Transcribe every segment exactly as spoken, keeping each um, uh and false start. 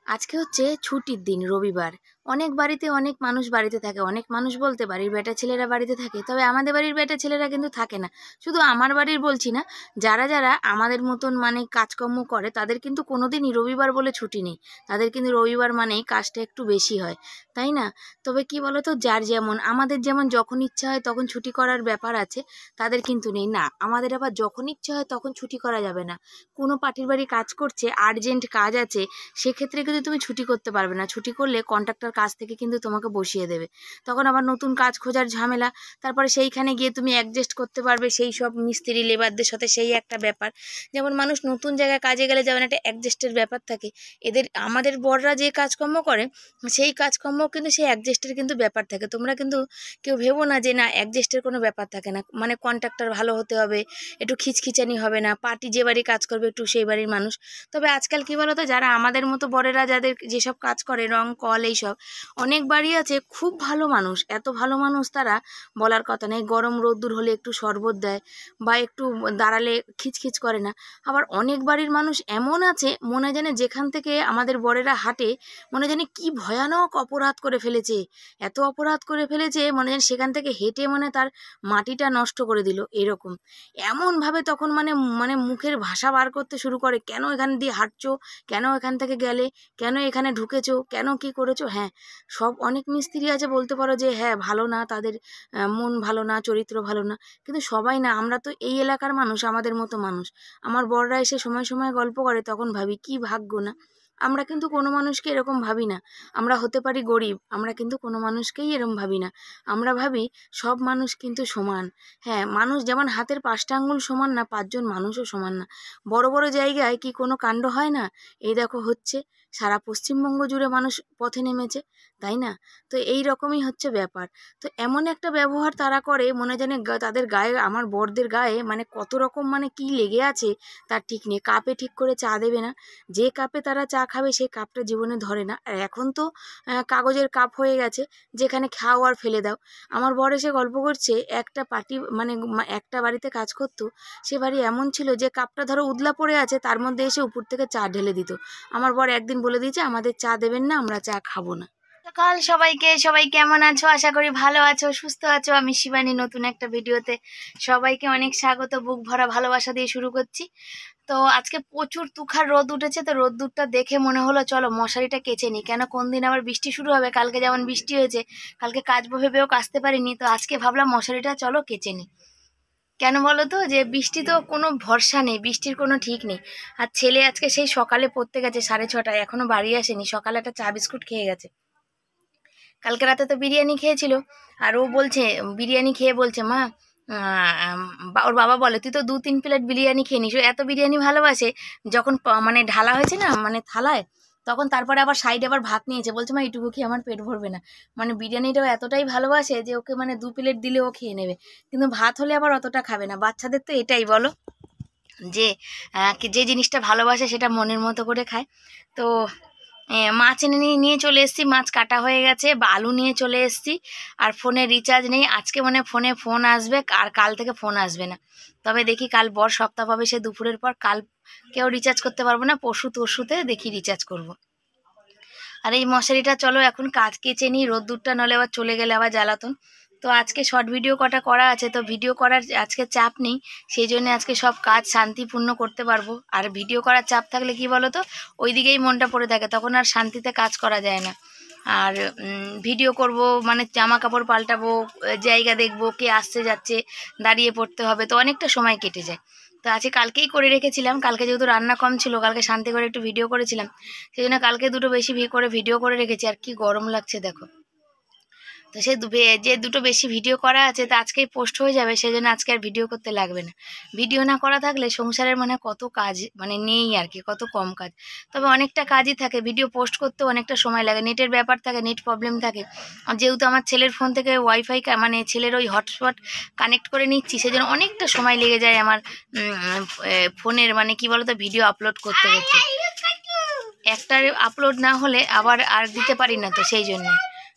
আজকে হচ্ছে ছুটির দিন, রবিবার। অনেক বাড়িতে অনেক মানুষ বাড়িতে থাকে, অনেক মানুষ বলতে বাড়ির বেটা ছেলেরা বাড়িতে থাকে, তবে আমাদের বাড়ির বেটা ছেলেরা কিন্তু থাকে না। শুধু আমার বাড়ির বলছি না, যারা যারা আমাদের মতন মানে কাজকর্ম করে তাদের কিন্তু কোনোদিনই রবিবার বলে ছুটি নেই। তাদের কিন্তু রবিবার মানেই কাজটা একটু বেশি হয়, তাই না? তবে কি বলতো, যার যেমন, আমাদের যেমন যখন ইচ্ছা হয় তখন ছুটি করার ব্যাপার আছে, তাদের কিন্তু নেই। না, আমাদের আবার যখন ইচ্ছা হয় তখন ছুটি করা যাবে না। কোনো পার্টির বাড়ি কাজ করছে, আর্জেন্ট কাজ আছে, সেক্ষেত্রে কিন্তু তুমি ছুটি করতে পারবে না। ছুটি করলে কন্ট্রাক্টর কাজ থেকে কিন্তু তোমাকে বসিয়ে দেবে, তখন আবার নতুন কাজ খোঁজার ঝামেলা। তারপরে সেইখানে গিয়ে তুমি অ্যাডজাস্ট করতে পারবে সেই সব মিস্ত্রি লেবারদের সাথে, সেই একটা ব্যাপার। যেমন মানুষ নতুন জায়গায় কাজে গেলে যেমন একটা অ্যাডজাস্টের ব্যাপার থাকে, এদের আমাদের বড়রা যে কাজকর্ম করে সেই কাজকর্ম কিন্তু সেই অ্যাডজাস্টের কিন্তু ব্যাপার থাকে। তোমরা কিন্তু কেউ ভেবো না যে না, অ্যাডজাস্টের কোনো ব্যাপার থাকে না। মানে কন্ট্রাক্টর ভালো হতে হবে, একটু খিচখিচানি হবে না, পার্টি যে বাড়ি কাজ করবে একটু সেই বাড়ির মানুষ। তবে আজকাল কী বলো তো, যারা আমাদের মতো বড়েরা যাদের যেসব কাজ করে, রং কল এইসব, অনেক বাড়ি আছে খুব ভালো মানুষ, এত ভালো মানুষ তারা বলার কথা নেই। গরম রোদ্দুর হলে একটু শরবত দেয় বা একটু দাঁড়ালে খিচখিচ করে না। আবার অনেক বাড়ির মানুষ এমন আছে, মনে জানে যেখান থেকে আমাদের বড়েরা হাঁটে মনে জানে কি ভয়ানক অপরাধ করে ফেলেছে, এত অপরাধ করে ফেলেছে মনে জানে সেখান থেকে হেঁটে মানে তার মাটিটা নষ্ট করে দিল, এরকম। এমনভাবে তখন মানে মানে মুখের ভাষা বার করতে শুরু করে, কেন এখান দিয়ে হাঁটছো, কেন এখান থেকে গেলে, কেন এখানে ঢুকেছো, কেন কি করেছো। হ্যাঁ, সব অনেক মিস্ত্রি আছে বলতে পারো যে হ্যাঁ ভালো না, তাদের মন ভালো না, চরিত্র ভালো না, কিন্তু সবাই না। আমরা তো এই এলাকার মানুষ, আমাদের মতো মানুষ। আমার বড়রা এসে সময় সময় গল্প করে, তখন ভাবি কি ভাগ্য না। আমরা কিন্তু কোনো মানুষকে এরকম ভাবি না। আমরা হতে পারি গরিব, আমরা কিন্তু কোনো মানুষকেই এরকম ভাবি না। আমরা ভাবি সব মানুষ কিন্তু সমান। হ্যাঁ, মানুষ যেমন হাতের পাঁচটা আঙ্গুল সমান না, পাঁচজন মানুষও সমান না। বড় বড় জায়গায় কি কোনো কাণ্ড হয় না? এই দেখো হচ্ছে, সারা পশ্চিমবঙ্গ জুড়ে মানুষ পথে নেমেছে, তাই না? তো এই রকমই হচ্ছে ব্যাপার। তো এমন একটা ব্যবহার তারা করে মনে জানে তাদের গায়ে, আমার বরদের গায়ে মানে কত রকম মানে কি লেগে আছে তার ঠিক নেই। কাপে ঠিক করে চা দেবে না, যে কাপে তারা চা খাবে সেই কাপটা জীবনে ধরে না। আর এখন তো কাগজের কাপ হয়ে গেছে, যেখানে খাও আর ফেলে দাও। আমার বর এসে গল্প করছে, একটা পার্টি মানে একটা বাড়িতে কাজ করতো, সে বাড়ি এমন ছিল যে কাপটা ধরো উদলা পড়ে আছে, তার মধ্যে এসে উপর থেকে চা ঢেলে দিত। আমার বর একদিন বলে দিয়েছে, আমাদের চা দেবেন না, আমরা চা খাবো না। সকাল সবাইকে, সবাই কেমন আছো? আশা করি ভালো আছো, সুস্থ আছো। আমি শিবানী, নতুন একটা ভিডিওতে সবাইকে অনেক স্বাগত, বুক ভরা ভালোবাসা দিয়ে শুরু করছি। তো আজকে প্রচুর তুষার রোদ উঠেছে, তো রোদ্দুরটা দেখে মনে হলো চলো মশারিটা কেচে নিই, কেন কোন দিন আবার বৃষ্টি শুরু হবে। কালকে যেমন বৃষ্টি হয়েছে, কালকে কাচবো ভেবেও কাচতে পারিনি, তো আজকে ভাবলাম মশারিটা চলো কেচে নিই। কেন বলো তো, যে বৃষ্টি তো কোনো ভরসা নেই, বৃষ্টির কোনো ঠিক নেই। আর ছেলে আজকে সেই সকালে পড়তে গেছে সাড়ে ছটায়, এখনো বাড়ি আসেনি। সকালে একটা চা বিস্কুট খেয়ে গেছে, কালকে রাতে তো বিরিয়ানি খেয়েছিল। আর ও বলছে, বিরিয়ানি খেয়ে বলছে মা, ওর বাবা বলে তুই তো দু তিন প্লেট বিরিয়ানি খেয়ে নিস। এত বিরিয়ানি ভালোবাসে, যখন মানে ঢালা হয়েছে না মানে থালায়, তখন তারপরে আবার সাইডে আবার ভাত নিয়েছে, বলছে মা এইটুকু খেয়ে আমার পেট ভরবে না। মানে বিরিয়ানিটাও এতটাই ভালোবাসে যে ওকে মানে দু প্লেট দিলে ও খেয়ে নেবে, কিন্তু ভাত হলে আবার অতটা খাবে না। বাচ্চাদের তো এটাই বলো, যে যে জিনিসটা ভালোবাসে সেটা মনের মতো করে খায়। তো মাছ এনে নিয়ে নিয়ে চলে এসেছি, মাছ কাটা হয়ে গেছে, আলু নিয়ে চলে এসেছি। আর ফোনে রিচার্জ নেই, আজকে মানে ফোনে ফোন আসবে, আর কাল থেকে ফোন আসবে না। তবে দেখি কাল বর সপ্তাহ পাবে, সে দুপুরের পর, কাল কেউ রিচার্জ করতে পারবো না, পরশু তরশুতে দেখি রিচার্জ করব। আর এই মশারিটা চলো এখন কাজ কেচে নিই, রোদ্দুরটা নলে আবার চলে গেলে আবার জ্বালাতন। তো আজকে শর্ট ভিডিও কটা করা আছে, তো ভিডিও করার আজকে চাপ নেই, সেই জন্য আজকে সব কাজ শান্তিপূর্ণ করতে পারবো। আর ভিডিও করার চাপ থাকলে কি বলো তো, ওই দিকেই মনটা পড়ে থাকে, তখন আর শান্তিতে কাজ করা যায় না। আর ভিডিও করব মানে জামা কাপড় পাল্টাবো, জায়গা দেখবো, কে আসছে যাচ্ছে, দাঁড়িয়ে পড়তে হবে, তো অনেকটা সময় কেটে যায়। তো আজকে কালকেই করে রেখেছিলাম, কালকে যেহেতু রান্না কম ছিল, কালকে শান্তি করে একটু ভিডিও করেছিলাম, সেই জন্য কালকে দুটো বেশি করে ভিডিও করে রেখেছি। আর কি গরম লাগছে দেখো, তো সে যে দুটো বেশি ভিডিও করা আছে তা আজকেই পোস্ট হয়ে যাবে, সেই জন্য আজকে আর ভিডিও করতে লাগবে না। ভিডিও না করা থাকলে সংসারের মানে কত কাজ মানে নেই আর কি, কত কম কাজ। তবে অনেকটা কাজই থাকে, ভিডিও পোস্ট করতেও অনেকটা সময় লাগে, নেটের ব্যাপার থাকে, নেট প্রবলেম থাকে। আর যেহেতু আমার ছেলের ফোন থেকে ওয়াইফাই মানে ছেলের ওই হটস্পট কানেক্ট করে নিচ্ছি, সেই জন্য অনেকটা সময় লেগে যায় আমার ফোনের মানে কি বলতো ভিডিও আপলোড করতে করতে। একটা আপলোড না হলে আবার আর দিতে পারি না, তো সেই জন্য।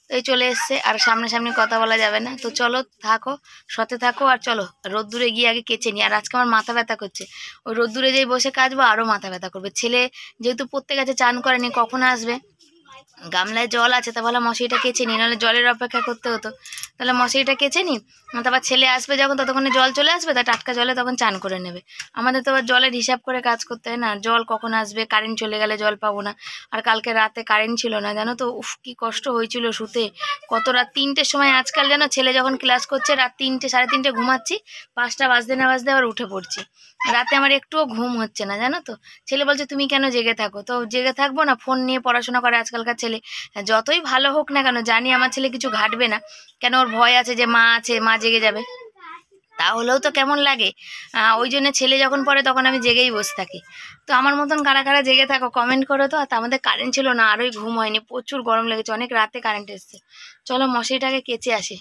এই চলে এসছে, আর সামনাসামনি কথা বলা যাবে না। তো চলো থাকো, সতে থাকো, আর চলো রোদ্দুরে গিয়ে আগে কেচে নিই। আর আজকে আমার মাথা ব্যথা করছে, ওই রোদ্দুরে যেই বসে কাচবো আরও মাথা ব্যথা করবে। ছেলে যেহেতু পড়তে গেছে, চান করেনি, কখন আসবে, গামলায় জল আছে, তা ভালো মশারিটা কেচে নিই, নাহলে জলের অপেক্ষা করতে হতো। তাহলে মশারিটা কেচে নিই, তারপর ছেলে আসবে যখন, ততক্ষণে জল চলে আসবে, তা টাটকা জলে তখন চান করে নেবে। আমাদের তো আবার জলের হিসাব করে কাজ করতে হয় না, জল কখন আসবে, কারেন্ট চলে গেলে জল পাবো না। আর কালকে রাতে কারেন্ট ছিল না, জানো তো, উফ কি কষ্ট হয়েছিল শুতে। কত রাত তিনটের সময়, আজকাল জানো ছেলে যখন ক্লাস করছে রাত তিনটে সাড়ে তিনটে ঘুমাচ্ছি, পাঁচটা বাজতে না বাজতে আবার উঠে পড়ছি। রাতে আমার একটুও ঘুম হচ্ছে না, জানো তো। ছেলে বলছে তুমি কেন জেগে থাকো, তো জেগে থাকবো না, ফোন নিয়ে পড়াশোনা করে আজকালকার ছেলে। যতই ভালো হোক না কেন, জানি আমার ছেলে কিছু ঘাটবে না, কেন ওর ভয় আছে যে মা আছে, মা জেগে যাবে, তাহলেও তো কেমন লাগে। ওই জন্য ছেলে যখন পড়ে তখন আমি জেগেই বসে থাকি। তো আমার মতন কারা কারা জেগে থাকো কমেন্ট করো তো। আর আমাদের কারেন্ট ছিল না, আরোই ঘুম হয়নি, প্রচুর গরম লেগেছে, অনেক রাতে কারেন্ট এসছে। চলো মশারিটাকে কেচে আসি।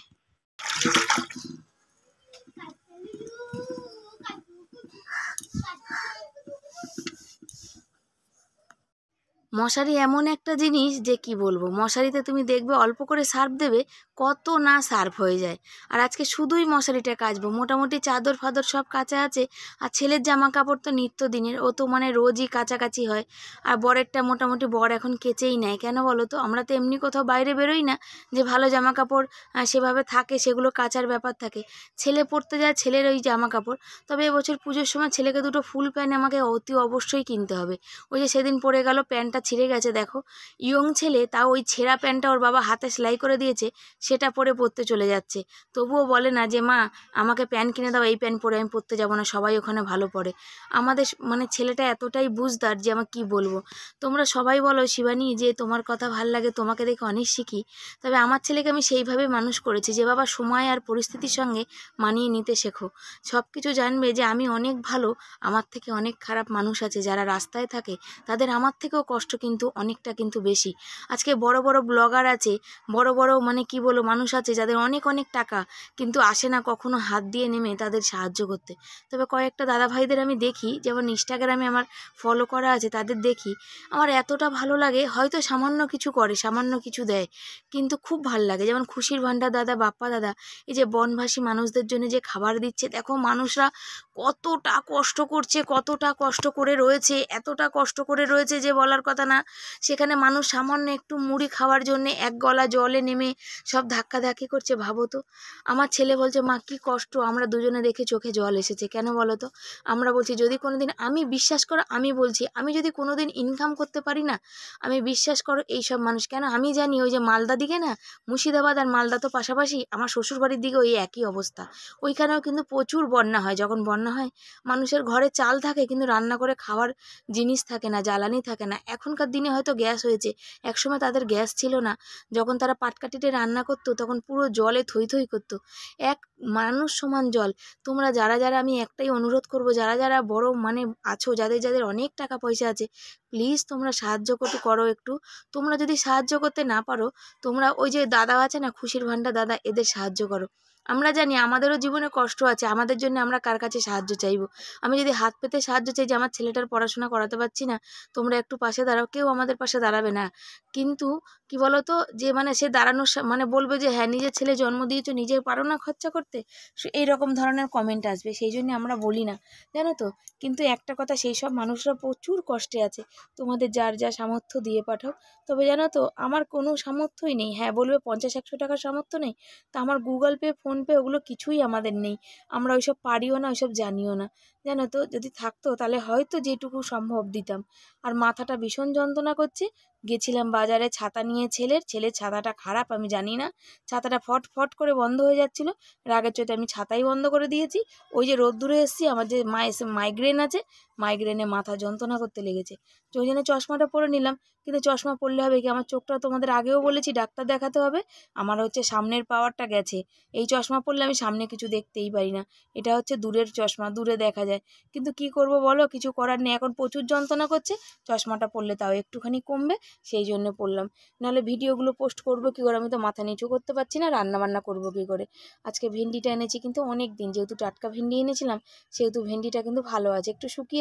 মশারি এমন একটা জিনিস যে কি বলবো, মশারিতে তুমি দেখবে অল্প করে সার্ফ দেবে, কত না সার্ফ হয়ে যায়। আর আজকে শুধুই মশারিটা কাচবো, মোটামুটি চাদর ফাদর সব কাচা আছে। আর ছেলের জামা কাপড় তো নিত্য দিনের, ও তো মানে রোজই কাচাকাচি হয়। আর বরেরটা মোটামুটি বর এখন কেচেই নেয়, কেন বলো তো, আমরা তো এমনি কোথাও বাইরে বেরোই না যে ভালো জামা কাপড় সেভাবে থাকে, সেগুলো কাচার ব্যাপার থাকে। ছেলে পরতে যায়, ছেলের ওই জামা কাপড়। তবে এবছর পুজোর সময় ছেলেকে দুটো ফুল প্যান্ট আমাকে অতি অবশ্যই কিনতে হবে। ওই যে সেদিন পরে গেল, প্যান্টটা ছিঁড়ে গেছে, দেখো ইয়ং ছেলে, তাও ওই ছেঁড়া প্যান্টটা ওর বাবা হাতে সেলাই করে দিয়েছে, সেটা পরে পড়তে চলে যাচ্ছে। তবুও বলে না যে মা আমাকে প্যান্ট কিনে দাও, এই প্যান্ট পরে আমি পড়তে যাবো না, সবাই ওখানে ভালো পড়ে। আমাদের মানে ছেলেটা এতটাই বুঝদার যে আমার কি বলবো। তোমরা সবাই বলো শিবানী যে তোমার কথা ভাল লাগে, তোমাকে দেখে অনেক শিখি। তবে আমার ছেলেকে আমি সেইভাবে মানুষ করেছি যে বাবা সময় আর পরিস্থিতির সঙ্গে মানিয়ে নিতে শেখো। সব কিছু জানবে যে আমি অনেক ভালো, আমার থেকে অনেক খারাপ মানুষ আছে যারা রাস্তায় থাকে, তাদের আমার থেকেও কষ্ট কিন্তু অনেকটা কিন্তু বেশি। আজকে বড় বড় ব্লগার আছে, বড় বড় মানে কি বলো মানুষ আছে যাদের অনেক অনেক টাকা, কিন্তু আসে না কখনো হাত দিয়ে নেমে তাদের সাহায্য করতে। তবে কয়েকটা দাদা ভাইদের আমি দেখি, যেমন ইনস্টাগ্রামে আমার ফলো করা আছে, তাদের দেখি আমার এতটা ভালো লাগে, হয়তো সামান্য কিছু করে, সামান্য কিছু দেয়, কিন্তু খুব ভালো লাগে। যেমন খুশির ভান্ডার দাদা, বাপ্পা দাদা, এই যে বনভাসী মানুষদের জন্য যে খাবার দিচ্ছে, দেখো মানুষরা কতটা কষ্ট করছে, কতটা কষ্ট করে রয়েছে, এতটা কষ্ট করে রয়েছে যে বলার কথা না। সেখানে মানুষ সামান্য একটু মুড়ি খাওয়ার জন্য এক গলা জলে নেমে সব ধাক্কাধাক্কি করছে, ভাবো তো। আমার ছেলে বলছে মা কি কষ্ট, আমরা দুজনে দেখে চোখে জল এসেছে। কেন বলো তো, আমরা বলছি যদি কোনোদিন, আমি বিশ্বাস করো, আমি বলছি আমি যদি কোনোদিন ইনকাম করতে পারি না, আমি বিশ্বাস করো এই সব মানুষ, কেন আমি জানি ওই যে মালদা দিকে না, মুর্শিদাবাদ আর মালদা তো পাশাপাশি, আমার শ্বশুরবাড়ির দিকে ওই একই অবস্থা। ওইখানেও কিন্তু প্রচুর বন্যা হয়, যখন বন্যা হয় মানুষের ঘরে চাল থাকে কিন্তু রান্না করে খাওয়ার জিনিস থাকে না, জ্বালানি থাকে না। এখনকার দিনে হয়তো গ্যাস হয়েছে, একসময় তাদের গ্যাস ছিল না, যখন তারা পাটকাঠিতে রান্না করতো তখন পুরো জলে থই থই করতো, এক মানুষ সমান জল। তোমরা যারা যারা, আমি একটাই অনুরোধ করব, যারা যারা বড় মানে আছো, যাদের যাদের অনেক টাকা পয়সা আছে, প্লিজ তোমরা সাহায্য করতে করো একটু। তোমরা যদি সাহায্য করতে না পারো, তোমরা ওই যে দাদা আছে না, খুশির ভান্ডার দাদা, এদের সাহায্য করো। আমরা জানি আমাদেরও জীবনে কষ্ট আছে, আমাদের জন্য আমরা কার কাছে সাহায্য চাইবো। আমি যদি হাত পেতে সাহায্য চাই যে আমার ছেলেটার পড়াশোনা করাতে পারছি না, তোমরা একটু পাশে দাঁড়াও, কেউ আমাদের পাশে দাঁড়াবে না। কিন্তু কি বলো তো, যে মানে সে দাঁড়ানোর মানে বলবে যে হ্যাঁ নিজের ছেলে জন্ম দিয়েছো, নিজের পারো না খরচা করতে, এইরকম ধরনের কমেন্ট আসবে, সেই জন্য আমরা বলি না, জানো তো। কিন্তু একটা কথা, সেই সব মানুষরা প্রচুর কষ্টে আছে, তোমাদের যার যা সামর্থ্য দিয়ে পাঠাও। তবে জানো তো আমার কোনো সামর্থ্যই নেই, হ্যাঁ বলবে পঞ্চাশ একশো টাকার সামর্থ্য নেই, তা আমার গুগল পে ফোনপে ওগুলো কিছুই আমাদের নেই, আমরা ওইসব পারিও না, ওইসব জানিও না, জানো তো। যদি থাকতো তাহলে হয়তো যেটুকু সম্ভব দিতাম। আর মাথাটা ভীষণ যন্ত্রণা করছে, গেছিলাম বাজারে ছাতা নিয়ে, ছেলের ছেলের ছাতাটা খারাপ আমি জানি না, ছাতাটা ফট ফট করে বন্ধ হয়ে যাচ্ছিলো, রাগের চোটে আমি ছাতাই বন্ধ করে দিয়েছি। ওই যে রোদ্দুরে এসেছি, আমার যে মা এসে মাইগ্রেন আছে, মাইগ্রেনে মাথা যন্ত্রণা করতে লেগেছে, তো ওই জন্য চশমাটা পরে নিলাম। কিন্তু চশমা পরলে হবে কি, আমার চোখটা তোমাদের আগেও বলেছি ডাক্তার দেখাতে হবে, আমার হচ্ছে সামনের পাওয়ারটা গেছে, এই চশমা পরলে আমি সামনে কিছু দেখতেই পারি না, এটা হচ্ছে দূরের চশমা, দূরে দেখা যায়। কিন্তু কি করব বলো, কিছু করার নেই, এখন প্রচুর যন্ত্রণা করছে, চশমাটা পরলে তাও একটুখানি কমবে, সেই জন্য পরলাম। নাহলে ভিডিওগুলো পোস্ট করবো কী করে, আমি তো মাথা নিচু করতে পারছি না, রান্না বান্না করবো কী করে। আজকে ভেন্ডিটা এনেছি কিন্তু অনেক দিন, যেহেতু টাটকা ভেন্ডি এনেছিলাম, সেহেতু ভেন্ডিটা কিন্তু ভালো আছে, একটু শুকিয়ে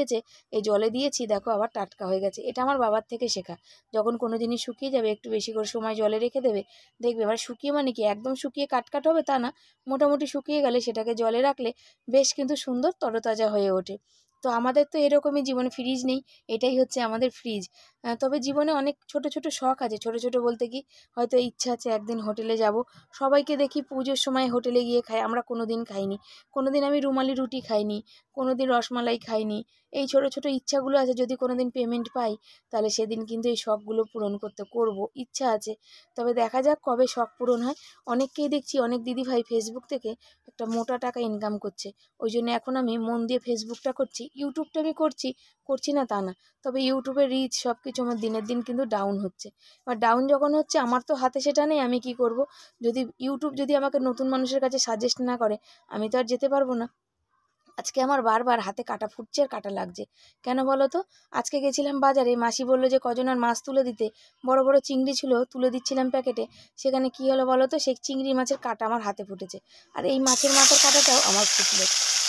শুকিয়েছে, এই জলে দিয়েছি, দেখো আবার টাটকা হয়ে গেছে। এটা আমার বাবার থেকে শেখা। যখন কোনো জিনিস শুকিয়ে যাবে একটু বেশি করে সময় জলে রেখে দেবে, দেখবে এবার শুকিয়ে মানে কি একদম শুকিয়ে কাটকাট হবে তা না, মোটামুটি শুকিয়ে গেলে সেটাকে জলে রাখলে বেশ কিন্তু সুন্দর তরতাজা হয়ে ওঠে। তো আমাদের তো এরকমই জীবনে, ফ্রিজ নেই, এটাই হচ্ছে আমাদের ফ্রিজ। তবে জীবনে অনেক ছোট ছোট শখ আছে। ছোট ছোট বলতে কি, হয়তো ইচ্ছা আছে একদিন হোটেলে যাব। সবাইকে দেখি পুজোর সময় হোটেলে গিয়ে খাই, আমরা কোনো দিন খাইনি। কোনো দিন আমি রুমালি রুটি খাইনি, কোনো দিন রসমালাই খাইনি। এই ছোট ছোট ইচ্ছাগুলো আছে, যদি কোনো দিন পেমেন্ট পাই তাহলে সেদিন কিন্তু এই শখগুলো পূরণ করতে করব, ইচ্ছা আছে। তবে দেখা যাক কবে শখ পূরণ হয়। অনেককেই দেখছি, অনেক দিদিভাই ফেসবুক থেকে একটা মোটা টাকা ইনকাম করছে। ওই জন্য এখন আমি মন দিয়ে ফেসবুকটা করছি, ইউটিউবটা আমি করছি করছি না তা না। তবে ইউটিউবের রিচ সব কিছু আমার দিনের দিন কিন্তু ডাউন হচ্ছে। এবার ডাউন যখন হচ্ছে, আমার তো হাতে সেটা নেই, আমি কি করব? যদি ইউটিউব যদি আমাকে নতুন মানুষের কাছে সাজেস্ট না করে, আমি তো আর যেতে পারবো না। আজকে আমার বারবার হাতে কাটা ফুটছে আর কাটা লাগছে। কেন বলো তো? আজকে গেছিলাম বাজারে, মাসি বললো যে কজনের মাছ তুলে দিতে, বড় বড় চিংড়ি ছিল, তুলে দিচ্ছিলাম প্যাকেটে। সেখানে কি হলো বলো তো? সেই চিংড়ি মাছের কাটা আমার হাতে ফুটেছে, আর এই মাছের মাথার কাটাটাও আমার ফুটলো।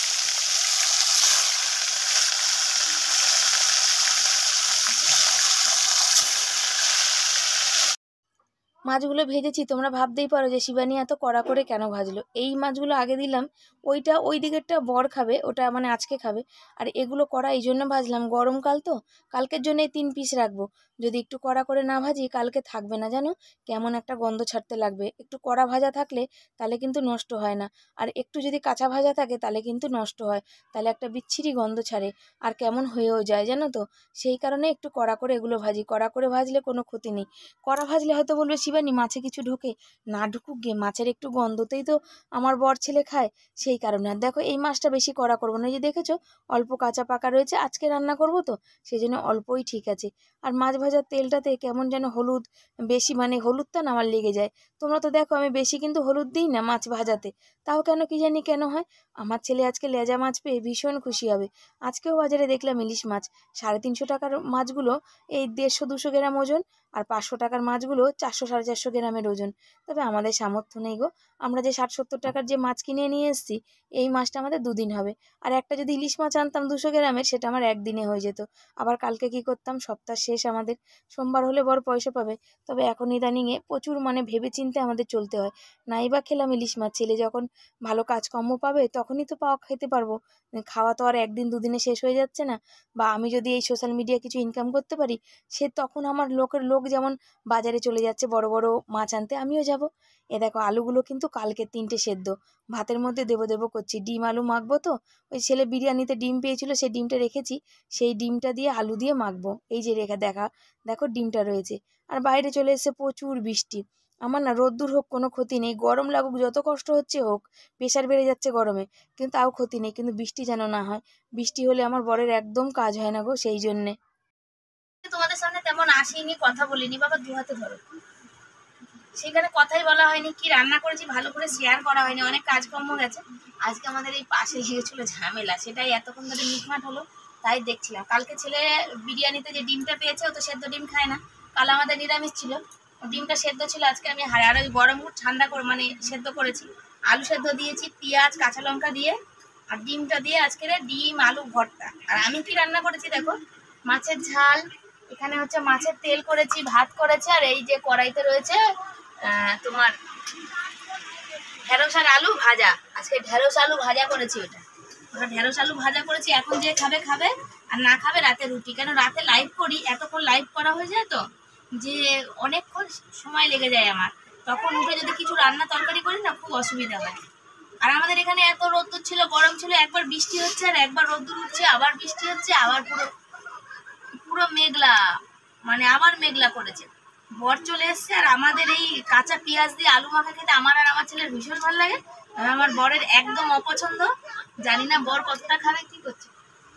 মাছগুলো ভেজেছি, তোমরা ভাবতেই পারো যে শিবানী এত কড়া করে কেন ভাজলো। এই মাছগুলো আগে দিলাম, ওইটা ওই দিকেরটা বর খাবে, ওটা মানে আজকে খাবে। আর এগুলো কড়া এই জন্য ভাজলাম, গরমকাল তো, কালকের জন্য এই তিন পিস রাখবো। যদি একটু কড়া করে না ভাজি কালকে থাকবে না, জানো কেমন একটা গন্ধ ছাড়তে লাগবে। একটু কড়া ভাজা থাকলে তাহলে কিন্তু নষ্ট হয় না, আর একটু যদি কাঁচা ভাজা থাকে তাহলে কিন্তু নষ্ট হয়, তাহলে একটা বিচ্ছিরি গন্ধ ছাড়ে আর কেমন হয়েও যায়, জানো তো। সেই কারণে একটু কড়া করে এগুলো ভাজি, কড়া করে ভাজলে কোনো ক্ষতি নেই। কড়া ভাজলে হয়তো বলবে শিবানী মাছে কিছু ঢোকে, না ঢুকুক গে, মাছের একটু গন্ধতেই তো আমার বর ছেলে খায়, সেই কারণে। আর দেখো এই মাছটা বেশি কড়া করবো না, এই যে দেখেছো অল্প কাঁচা পাকা রয়েছে, আজকে রান্না করবো তো সেই জন্য অল্পই ঠিক আছে। আর মাছ ভাজার তেলটাতে কেমন যেন হলুদ বেশি, মানে হলুদটা না আমার লেগে যায়। তোমরা তো দেখো আমি বেশি কিন্তু হলুদ দিই না মাছ ভাজাতে, তাও কেন কি জানি কেন হয়। আমার ছেলে আজকে লেজা মাছ পেয়ে ভীষণ খুশি হবে। আজকেও বাজারে দেখলাম ইলিশ মাছ, সাড়ে তিনশো টাকার মাছগুলো এই দেড়শো দুশো গ্রাম ওজন, আর পাঁচশো টাকার মাছগুলো চারশো সাড়ে চারশো গ্রামের ওজন। তবে আমাদের সামর্থ্য নেই গো, আমরা যে ষাট সত্তর টাকার যে মাছ কিনে নিয়ে এসেছি, এই মাছটা আমাদের দুদিন হবে। আর একটা যদি ইলিশ মাছ আনতাম দুশো গ্রামের, সেটা আমার একদিনে হয়ে যেত। আবার কালকে কি করতাম, সপ্তাহ শেষ আমাদের, সোমবার হলে বড় পয়সা পাবে। তবে এখন ইদানিংয়ে প্রচুর মানে ভেবে চিন্তে আমাদের চলতে হয়। নাই বা খেলাম ইলিশ মাছ, ছেলে যখন ভালো কাজকর্ম পাবে তখনই তো পাওয়া খেতে পারবো। খাওয়া তো আর একদিন দুদিনে শেষ হয়ে যাচ্ছে না। বা আমি যদি এই সোশ্যাল মিডিয়া কিছু ইনকাম করতে পারি, সে তখন আমার লোকের লোক যেমন বাজারে চলে যাচ্ছে বড় বড় মাছ আনতে, আমিও যাব। এ দেখো আলুগুলো কিন্তু কালকে তিনটে সেদ্ধ, ভাতের মধ্যে দেবো দেবো করছি। ডিম আলু মাখবো তো, ওই ছেলে বিরিয়ানিতে ডিম পেয়েছিল, সেই ডিমটা রেখেছি, সেই ডিমটা দিয়ে আলু দিয়ে মাখবো। এই যে রেখে দেখা, দেখো ডিমটা রয়েছে। আর বাইরে চলে এসেছে প্রচুর বৃষ্টি। আমার না রোদ্দুর হোক কোনো ক্ষতি নেই, গরম লাগুক যত কষ্ট হচ্ছে হোক, প্রেশার বেড়ে যাচ্ছে গরমে, কিন্তু তাও ক্ষতি নেই, কিন্তু বৃষ্টি যেন না হয়। বৃষ্টি হলে আমার বরের একদম কাজ হয় না গো, সেই জন্যে। তোমাদের সামনে তেমন আসিনি, কথা বলিনি, বাবা দু হাতে ধরো, সেখানে কথাই বলা হয়নি, কি রান্না করেছি ভালো করে শেয়ার করা হয়নি, অনেক কাজকর্ম গেছে। আজকে আমাদের এই পাশে লেগেছিল ঝামেলা, সেটাই এতক্ষণ ধরে মিটমাট হলো, তাই দেখছিলাম। কালকে ছেলে বিরিয়ানিতে যে ডিমটা পেয়েছে, ও তো সেদ্ধ ডিম খায় না, কাল আমাদের নিরামিষ ছিল, ডিমটা সেদ্ধ ছিল, আজকে আমি হাড়ে আর ওই গরম ঠান্ডা করে মানে সেদ্ধ করেছি, আলু সেদ্ধ দিয়েছি পেঁয়াজ কাঁচা লঙ্কা দিয়ে, আর ডিমটা দিয়ে আজকে ডিম আলু ভর্তা। আর আমি কি রান্না করেছি দেখো, মাছের ঝাল, এখানে হচ্ছে মাছের তেল করেছি, ভাত করেছি, আর এই যে কড়াইতে রয়েছে তোমার ঢেঁড়স আর আলু ভাজা। আজকে ঢেঁড়স আলু ভাজা করেছি, ওটা ওটা ঢেঁড়স আলু ভাজা করেছি। এখন যে খাবে খাবে, আর না খাবে রাতে রুটি। কেন রাতে লাইভ করি, এতক্ষণ লাইভ করা হয়ে যায় তো, যে অনেকক্ষণ সময় লেগে যায় আমার, তখন উঠে যদি কিছু রান্না তরকারি করি না খুব অসুবিধা হয়। আর আমাদের এখানে এত রোদ্দুর ছিল, গরম ছিল, একবার বৃষ্টি হচ্ছে আর একবার রোদ্দুর উঠছে, আবার বৃষ্টি হচ্ছে, আবার পুরো পুরো মেঘলা, মানে আবার মেঘলা করেছে। বর চলে এসছে, আর আমাদের এই কাঁচা পেঁয়াজ দিয়ে আলু মাখা খেতে আমার আর আমার ছেলের ভীষণ ভালো লাগে, আমার বরের একদম অপছন্দ। জানি না বর কতটা খাবে, কি করছে।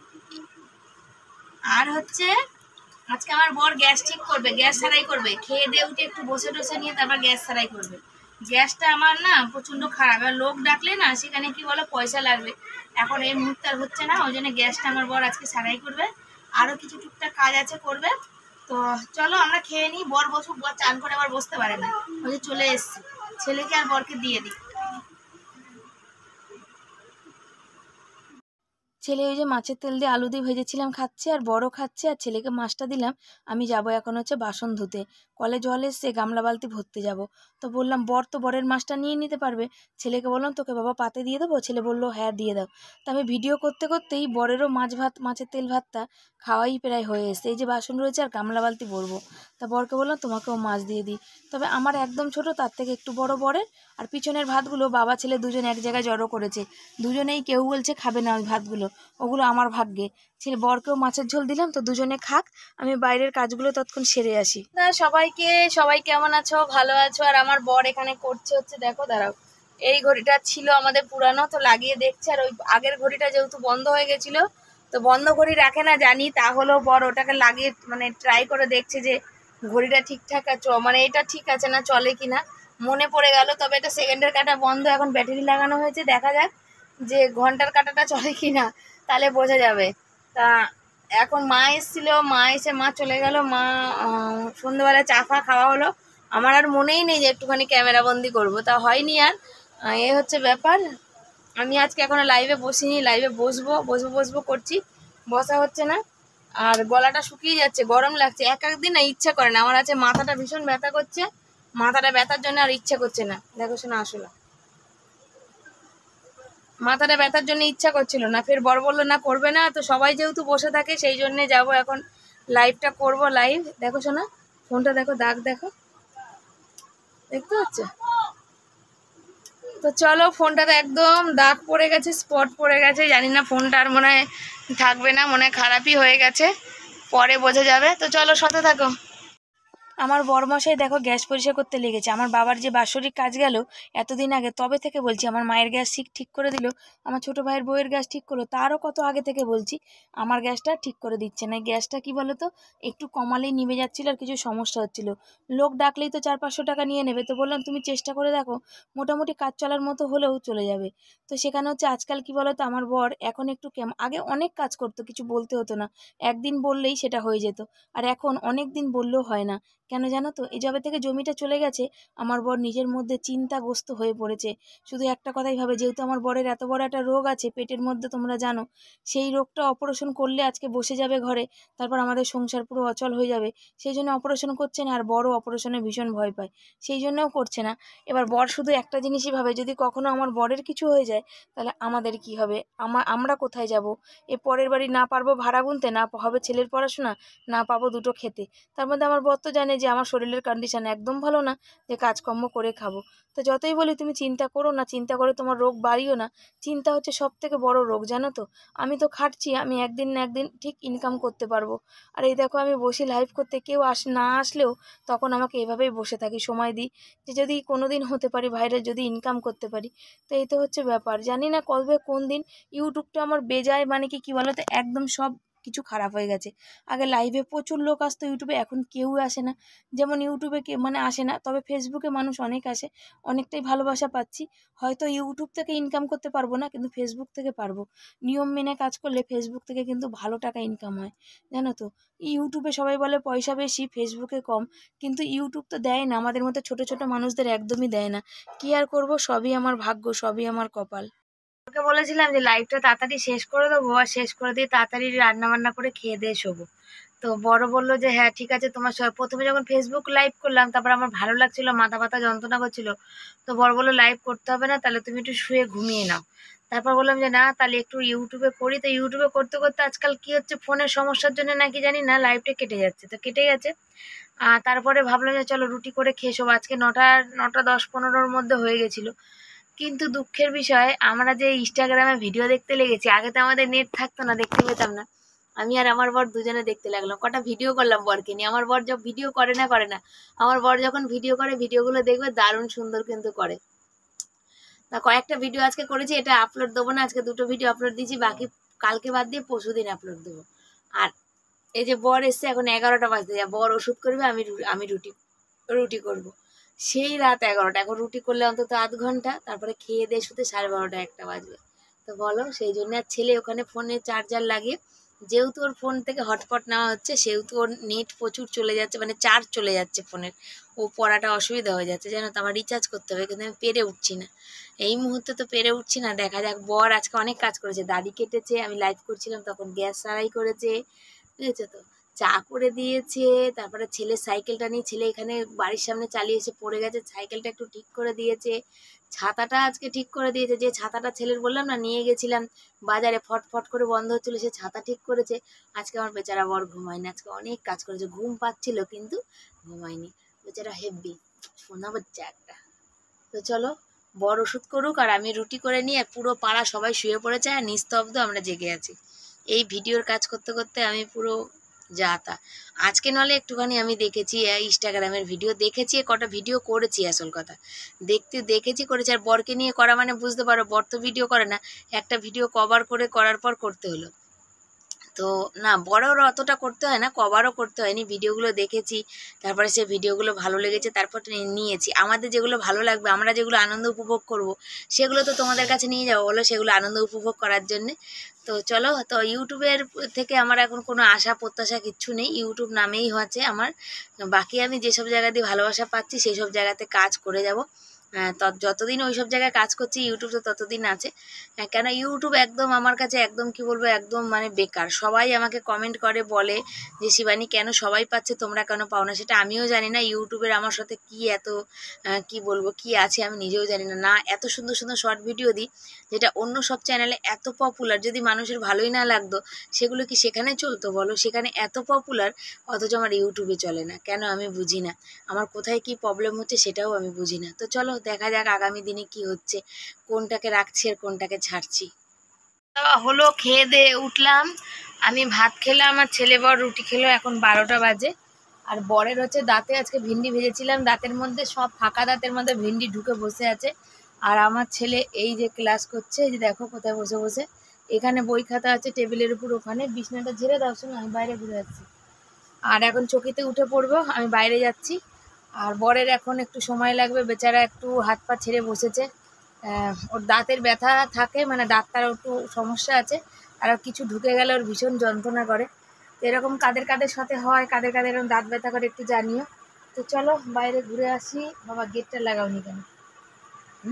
আর হচ্ছে আজকে আমার বর গ্যাস ঠিক করবে, গ্যাস সারাই করবে, খেয়ে দিয়ে উঠে একটু বসে টসে নিয়ে তারপর গ্যাস সারাই করবে। গ্যাসটা আমার না প্রচন্ড খারাপ, আর লোক ডাকলে না সেখানে কি বলো পয়সা লাগবে, এখন এই মুহূর্তে আর হচ্ছে না, ওই জন্য গ্যাসটা আমার বর আজকে সারাই করবে। আরো কিছু টুকটাক কাজ আছে করবে। তো চলো আমরা খেয়ে নিই, বর বসুক, বর চান করে আবার বসতে পারে না, ওই যে চলে এসছি, ছেলেকে আর বরকে দিয়ে দিই। ছেলে ওই যে মাছের তেল দিয়ে আলু দিয়ে ভেজেছিলাম খাচ্ছে, আর বড় খাচ্ছে, আর ছেলেকে মাছটা দিলাম। আমি যাব এখন হচ্ছে বাসন ধুতে, কলে জল এসছে, গামলা বালতি ভরতে যাব। তো বললাম বর তো বরের মাছটা নিয়ে নিতে পারবে। ছেলেকে বললাম তোকে বাবা পাতে দিয়ে দেবো, ছেলে বললো হ্যাঁ দিয়ে দাও। তো আমি ভিডিও করতে করতেই বরেরও মাছ ভাত মাছের তেল ভাতটা খাওয়াই প্রায় হয়ে এসছে। এই যে বাসন রয়েছে আর গামলা বালতি ভরবো। তা বরকে বললাম তোমাকেও মাছ দিয়ে দিই। তবে আমার একদম ছোট, তার থেকে একটু বড় বরের। আর পিছনের ভাতগুলো বাবা ছেলে দুজন এক জায়গায় জড়ো করেছে, দুজনেই কেউ বলছে খাবে না ওই ভাতগুলো, ওগুলো আমার ভাগ্যে। ছেলে বরকেও মাছের ঝোল দিলাম, তো দুজনে খাক, আমি বাইরের কাজগুলো তৎক্ষণ সেরে আসি। না সবাইকে সবাই কেমন আছো, ভালো আছো? আর আমার বর এখানে করছে হচ্ছে, দেখো দাঁড়াও, এই ঘড়িটা ছিল আমাদের পুরানো, তো লাগিয়ে দেখছে। আর ওই আগের ঘড়িটা যেহেতু বন্ধ হয়ে গেছিল, তো বন্ধ ঘড়ি রাখে না জানি, তাহলেও বর ওটাকে লাগিয়ে মানে ট্রাই করে দেখছে যে ঘড়িটা ঠিকঠাক আছে, মানে এটা ঠিক আছে না, চলে কিনা। মনে পড়ে গেল, তবে এটা সেকেন্ডের কাঁটা বন্ধ, এখন ব্যাটারি লাগানো হয়েছে, দেখা যাক যে ঘন্টার কাঁটাটা চলে কিনা, তাহলে বোঝা যাবে। তা এখন মা এসেছিল, মা এসে মা চলে গেল, মা সন্ধ্যেবেলা চা ফা খাওয়া হলো। আমার আর মনেই নেই যে একটুখানি ক্যামেরা বন্দি করবো, তা হয়নি আর। এ হচ্ছে ব্যাপার। আমি আজকে এখনো লাইভে বসিনি, লাইভে বসবো বসবো বসবো করছি, বসা হচ্ছে না। আর গলাটা শুকিয়ে যাচ্ছে, গরম লাগছে, এক একদিন না ইচ্ছা করে না। আমার আছে মাথাটা ভীষণ ব্যথা করছে, মাথাটা ব্যথার জন্য আর ইচ্ছা করছে না। দেখো শোনা আসলে মাথাটা ব্যথার জন্য ইচ্ছা করছিল না, ফের বর বললো না করবে না, তো সবাই যেহেতু বসে থাকে সেই জন্যে যাবো এখন লাইভটা করব। লাইভ দেখো শোনা, ফোনটা দেখো, দাগ দেখো, দেখতে পাচ্ছ? তো চলো, ফোনটাতে একদম দাগ পড়ে গেছে, স্পট পড়ে গেছে, জানি না ফোনটা আর মনে হয় থাকবে না, মনে হয় খারাপই হয়ে গেছে, পরে বোঝা যাবে। তো চলো সাথে থাকো। আমার বরমশাই দেখো গ্যাস পরিষ্কার করতে লেগেছে। আমার বাবার যে বাৎসরিক কাজ গেল এতদিন আগে, তবে থেকে বলছি আমার মায়ের গ্যাস ঠিক ঠিক করে দিল, আমার ছোটো ভাইয়ের বউয়ের গ্যাস ঠিক করলো, তারও কত আগে থেকে বলছি, আমার গ্যাসটা ঠিক করে দিচ্ছে না। গ্যাসটা কি বলো তো, একটু কমালেই নিভে যাচ্ছিল, আর কিছু সমস্যা হচ্ছিল, লোক ডাকলেই তো চার পাঁচশো টাকা নিয়ে নেবে। তো বললাম তুমি চেষ্টা করে দেখো, মোটামুটি কাজ চলার মতো হলেও চলে যাবে। তো সেখানে হচ্ছে আজকাল কি বলো তো, আমার বর এখন একটু কেমন, আগে অনেক কাজ করতো, কিছু বলতে হতো না, একদিন বললেই সেটা হয়ে যেত, আর এখন অনেক দিন বললেও হয় না। কেন জানো তো, এই যবে থেকে জমিটা চলে গেছে আমার বর নিজের মধ্যে চিন্তাগ্রস্ত হয়ে পড়েছে। শুধু একটা কথাই ভাবে, যেহেতু আমার বরের এত বড় একটা রোগ আছে পেটের মধ্যে, তোমরা জানো, সেই রোগটা অপারেশন করলে আজকে বসে যাবে ঘরে, তারপর আমাদের সংসার পুরো অচল হয়ে যাবে। সেই জন্য অপারেশন করছে না, আর বড় অপারেশনে ভীষণ ভয় পায়, সেই জন্যও করছে না। এবার বর শুধু একটা জিনিসই ভাবে, যদি কখনো আমার বরের কিছু হয়ে যায় তাহলে আমাদের কি হবে, আমা আমরা কোথায় যাব, এ পরের বাড়ি না পারবো ভাড়া গুনতে, না হবে ছেলের পড়াশোনা, না পাবো দুটো খেতে। তার মধ্যে আমার বর তো জানে যে আমার শরীরের কন্ডিশন একদম ভালো না যে কাজকর্ম করে খাবো। তো যতই বলি তুমি চিন্তা করো না, চিন্তা করে তোমার রোগ বাড়িও না, চিন্তা হচ্ছে সব থেকে বড় রোগ, জানো তো। আমি তো খাটছি, আমি একদিন না একদিন ঠিক ইনকাম করতে পারবো। আর এই দেখো আমি বসি লাইভ করতে, কেউ আস না আসলেও তখন আমাকে এভাবেই বসে থাকি, সময় দিই যে যদি কোনো দিন হতে পারি বাইরে, যদি ইনকাম করতে পারি। তো এই তো হচ্ছে ব্যাপার, জানি না কবে কোন দিন ইউটিউবটা আমার বেজায়, মানে কি কী বলো তো, একদম সব কিছু খারাপ হয়ে গেছে। আগে লাইভে প্রচুর লোক আসতো ইউটিউবে, এখন কেউ আসে না। যেমন ইউটিউবে কে মানে আসে না, তবে ফেসবুকে মানুষ অনেক আসে, অনেকটাই ভালোবাসা পাচ্ছি। হয়তো ইউটিউব থেকে ইনকাম করতে পারবো না, কিন্তু ফেসবুক থেকে পারবো। নিয়ম মেনে কাজ করলে ফেসবুক থেকে কিন্তু ভালো টাকা ইনকাম হয়, জানো তো। ইউটিউবে সবাই বলে পয়সা বেশি, ফেসবুকে কম, কিন্তু ইউটিউব তো দেয় না, আমাদের মতো ছোট ছোট মানুষদের একদমই দেয় না। কি আর করব, সবই আমার ভাগ্য, সবই আমার কপাল। ওকে বলেছিলাম যে লাইভটা তাড়াতাড়ি শেষ করে দেবো, আর শেষ করে দিয়ে তাড়াতাড়ি রান্না বান্না করে খেয়ে দিয়ে শোবো। তো বড় বললো যে হ্যাঁ ঠিক আছে, তোমার সব প্রথমে যখন ফেসবুক লাইভ করলাম, তারপর আমার ভালো লাগছিল, মাথা ব্যথা যন্ত্রণা করছিল, তো বড় বললো লাইভ করতে হবে না, তাহলে তুমি একটু শুয়ে ঘুমিয়ে নাও। তারপর বললাম যে না তাহলে একটু ইউটিউবে করি। তো ইউটিউবে করতে করতে আজকাল কি হচ্ছে, ফোনের সমস্যার জন্য নাকি জানি না লাইভটা কেটে যাচ্ছে, তো কেটে গেছে। আর তারপরে ভাবলাম যে চলো রুটি করে খেয়ে শোবো। আজকে নটা নটা দশ পনেরোর মধ্যে হয়ে গেছিলো। কিন্তু দুঃখের বিষয়, আমরা যে ইনস্টাগ্রামে ভিডিও দেখতে লেগেছি, আগে তো আমাদের নেট থাকতো না, দেখতে পেতাম না। আমি আর আমার বর দুজনে দেখতে লাগলাম, কটা ভিডিও করলাম বরকে নিয়ে। আমার বর যখন ভিডিও করে না করে না আমার বর যখন ভিডিও করে, ভিডিওগুলো দেখবে দারুণ সুন্দর কিন্তু করে। তা কয়েকটা ভিডিও আজকে করেছি, এটা আপলোড দেবো না, আজকে দুটো ভিডিও আপলোড দিয়েছি, বাকি কালকে বাদ দিয়ে পরশু দিন আপলোড দেবো। আর এই যে বর এসছে, এখন এগারোটা বাজতে যায়, বর ওষুধ করবে, আমি আমি রুটি রুটি করব। সেই রাত এগারোটা, এখন রুটি করলে অন্তত আধ ঘন্টা, তারপরে খেয়ে দিয়ে শুতে সাড়ে বারোটা একটা বাজবে। তো বলো, সেই জন্য আর ছেলে ওখানে ফোনে চার্জার লাগিয়ে যেহেতু ওর ফোন থেকে হটস্পট নেওয়া হচ্ছে সেহেতু ওর নেট প্রচুর চলে যাচ্ছে, মানে চার্জ চলে যাচ্ছে ফোনের, ও পড়াটা অসুবিধা হয়ে যাচ্ছে, জানো তো আমার রিচার্জ করতে হবে, কিন্তু আমি পেরে উঠছি না এই মুহূর্তে, তো পেরে উঠছি না। দেখা যাক। বর আজকে অনেক কাজ করেছে, দাড়ি কেটেছে, আমি লাইভ করছিলাম তখন গ্যাস সারাই করেছে, বুঝেছো তো, চা করে দিয়েছে, তারপরে ছেলের সাইকেলটা নিয়ে ছেলে এখানে বাড়ির সামনে চালিয়ে এসে পড়ে গেছে, সাইকেলটা একটু ঠিক করে দিয়েছে, ছাতাটা আজকে ঠিক করে দিয়েছে, যে ছাতাটা ছেলের বললাম না নিয়ে গেছিলাম বাজারে ফটফট করে বন্ধ হচ্ছিল, সে ছাতা ঠিক করেছে। আজকে আমার বেচারা বর ঘুমায়নি, আজকে অনেক কাজ করেছে, ঘুম পাচ্ছিল কিন্তু ঘুমায়নি, বেচারা হেব্বি শোনা বাচ্চা একটা। তো চলো, বর ওষুধ করুক আর আমি রুটি করে নিয়ে, পুরো পাড়া সবাই শুয়ে পড়েছে আর নিস্তব্ধ আমরা জেগে আছি। এই ভিডিওর কাজ করতে করতে আমি পুরো যা তা। আজকে নলে একটুখানি আমি দেখেছি ইনস্টাগ্রামের ভিডিও দেখেছি, কটা ভিডিও করেছি, আসল কথা দেখতে দেখেছি করেছি। আর বরকে নিয়ে করা মানে বুঝতে পারো, বর তো ভিডিও করে না, একটা ভিডিও কভার করে করার পর করতে হলো। তো না, বড়োর অতটা করতে হয় না, কভারও করতে হয়নি, ভিডিওগুলো দেখেছি, তারপরে সে ভিডিওগুলো ভালো লেগেছে, তারপর নিয়েছি। আমাদের যেগুলো ভালো লাগবে, আমরা যেগুলো আনন্দ উপভোগ করব, সেগুলো তো তোমাদের কাছে নিয়ে যাবো, বলো, সেগুলো আনন্দ উপভোগ করার জন্যে। তো চলো, তো ইউটিউবের থেকে আমার এখন কোনো আশা প্রত্যাশা কিচ্ছু নেই, ইউটিউব নামেই হচ্ছে আমার। বাকি আমি যেসব জায়গা দিয়ে ভালোবাসা পাচ্ছি সেই সব জায়গাতে কাজ করে যাব। যতদিন ওই সব জায়গায় কাজ করছি ইউটিউব তো ততদিন আছে। কেন ইউটিউব একদম আমার কাছে একদম কি বলবো, একদম মানে বেকার। সবাই আমাকে কমেন্ট করে বলে যে শিবানী কেন সবাই পাচ্ছে তোমরা কেন পাও না, সেটা আমিও জানি না। ইউটিউবের আমার সাথে কি এত কি বলবো কি আছে আমি নিজেও জানি না। না, এত সুন্দর সুন্দর শর্ট ভিডিও দিই যেটা অন্য সব চ্যানেলে এত পপুলার, যদি মানুষের ভালোই না লাগতো সেগুলো কি সেখানে চলতো বলো? সেখানে এত পপুলার, অথচ আমার ইউটিউবে চলে না কেন আমি বুঝি না। আমার কোথায় কি প্রবলেম হচ্ছে সেটাও আমি বুঝি না। তো চলো দেখা যাক আগামী দিনে কি হচ্ছে, কোনটাকে রাখছি আর কোনটাকে ছাড়ছি। হলো, খেয়ে দিয়ে উঠলাম, আমি ভাত খেলাম আর ছেলে বর রুটি খেলো, এখন বারোটা বাজে। আর বরের হচ্ছে দাঁতে আজকে ভিন্ডি ভেজেছিলাম, দাঁতের মধ্যে সব ফাঁকা দাঁতের মধ্যে ভিন্ডি ঢুকে বসে আছে। আর আমার ছেলে এই যে ক্লাস করছে, এই যে দেখো কোথায় বসে বসে, এখানে বই খাতা আছে টেবিলের উপর, ওখানে বিছনাটা ঝেড়ে দাও, শোনো আমি বাইরে ঘুরে যাচ্ছি। আর এখন চকিতে উঠে পড়বো, আমি বাইরে যাচ্ছি। আর বরের এখন একটু সময় লাগবে, বেচারা একটু হাত পা ছেড়ে বসেছে, ওর দাঁতের ব্যথা থাকে, মানে দাঁতটার একটু সমস্যা আছে, আর কিছু ঢুকে গেলে ওর ভীষণ যন্ত্রণা করে। তো এরকম কাদের কাদের সাথে হয়, কাদের কাদের এরকম দাঁত ব্যথা করে একটু জানিও। তো চলো বাইরে ঘুরে আসি। বাবা গেটটা লাগাওনি কেন? হুম,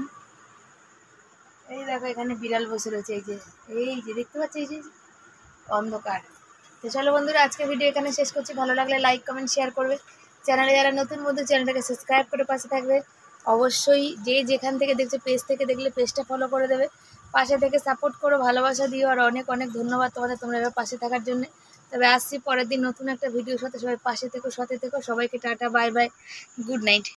এই দেখো এখানে বিড়াল বসে রয়েছে, এই যে এই যে দেখতে পাচ্ছি, এই যে অন্ধকার। তো চলো বন্ধুরা, আজকে ভিডিও এখানে শেষ করছি। ভালো লাগলে লাইক কমেন্ট শেয়ার করবে, চ্যানেলে যারা নতুন বন্ধু চ্যানেলটাকে সাবস্ক্রাইব করে পাশে থাকবে। অবশ্যই যে যেখান থেকে দেখছো, পেজ থেকে দেখলে পেজটা ফলো করে দেবে, পাশে থেকে সাপোর্ট করো, ভালোবাসা দিও। আর অনেক অনেক ধন্যবাদ তোমাদের, তোমরা এবার পাশে থাকার জন্য। তবে আসছি পরের দিন নতুন একটা ভিডিওর সাথে, সবাই পাশে থেকো, সাথে থেকো, সবাইকে tata bye bye, good night.